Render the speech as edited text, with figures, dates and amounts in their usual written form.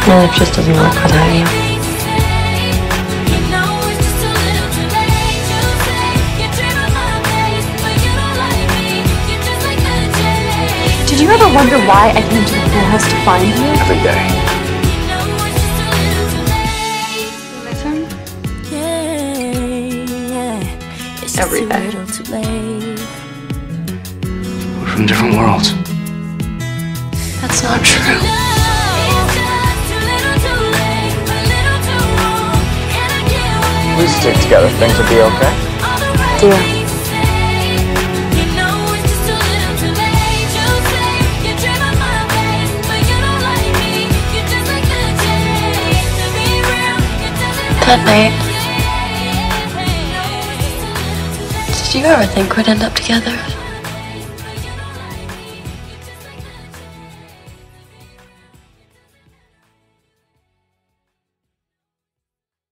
My life just doesn't work without you. Did you ever wonder why I came to the pool house to find you? Every day. Every day. We're from different worlds. That's not true. We stick together, things will be okay. Deal. That night, did you ever think we'd end up together?